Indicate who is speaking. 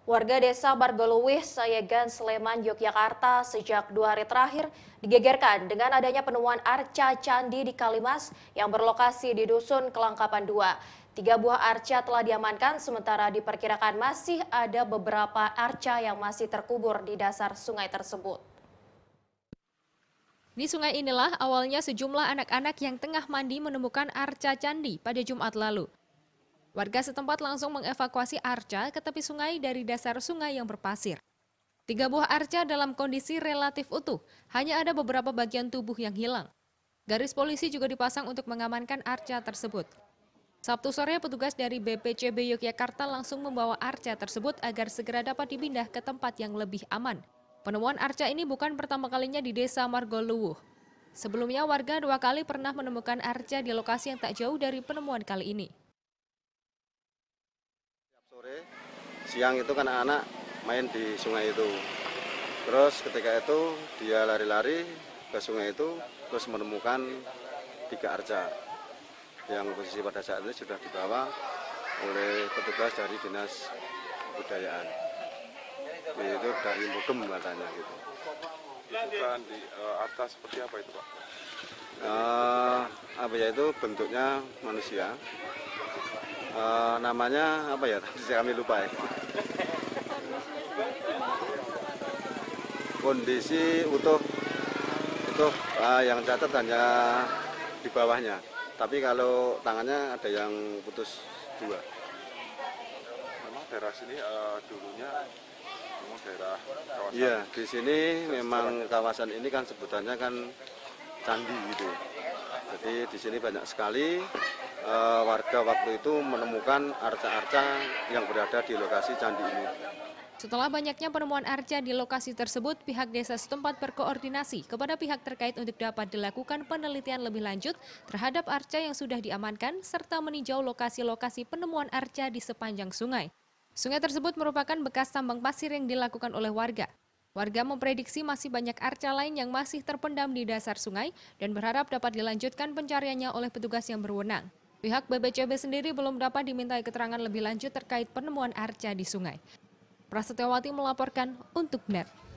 Speaker 1: Warga desa Margoluwih, Sayegan, Sleman, Yogyakarta sejak 2 hari terakhir digegerkan dengan adanya penemuan arca candi di Kalimas yang berlokasi di Dusun Kelangkapan 2. 3 buah arca telah diamankan, sementara diperkirakan masih ada beberapa arca yang masih terkubur di dasar sungai tersebut.
Speaker 2: Di sungai inilah awalnya sejumlah anak-anak yang tengah mandi menemukan arca candi pada Jumat lalu. Warga setempat langsung mengevakuasi arca ke tepi sungai dari dasar sungai yang berpasir. 3 buah arca dalam kondisi relatif utuh, hanya ada beberapa bagian tubuh yang hilang. Garis polisi juga dipasang untuk mengamankan arca tersebut. Sabtu sore, petugas dari BPCB Yogyakarta langsung membawa arca tersebut agar segera dapat dipindah ke tempat yang lebih aman. Penemuan arca ini bukan pertama kalinya di desa Margoluwuh. Sebelumnya, warga 2 kali pernah menemukan arca di lokasi yang tak jauh dari penemuan kali ini.
Speaker 3: Sore, siang itu kan anak-anak main di sungai itu. Terus ketika itu dia lari-lari ke sungai itu, terus menemukan 3 arca yang posisi pada saat itu sudah dibawa oleh petugas dari Dinas Kebudayaan. Itu dari Mugem katanya gitu.
Speaker 4: Bukan di atas seperti apa itu, Pak?
Speaker 3: Apa ya, itu bentuknya manusia. Namanya apa ya? Tadi kami lupa ya. Kondisi utuh, yang catat hanya di bawahnya. Tapi kalau tangannya ada yang putus 2.
Speaker 4: Memang daerah sini dulunya memang daerah kawasan.
Speaker 3: Iya, di sini memang kawasan ini kan sebutannya kan candi gitu. Jadi di sini banyak sekali warga waktu itu menemukan arca-arca yang berada di lokasi candi ini.
Speaker 2: Setelah banyaknya penemuan arca di lokasi tersebut, pihak desa setempat berkoordinasi kepada pihak terkait untuk dapat dilakukan penelitian lebih lanjut terhadap arca yang sudah diamankan, serta meninjau lokasi-lokasi penemuan arca di sepanjang sungai. Sungai tersebut merupakan bekas tambang pasir yang dilakukan oleh warga. Warga memprediksi masih banyak arca lain yang masih terpendam di dasar sungai dan berharap dapat dilanjutkan pencariannya oleh petugas yang berwenang. Pihak BPCB sendiri belum dapat dimintai keterangan lebih lanjut terkait penemuan arca di sungai. Prasetyawati melaporkan untuk NET.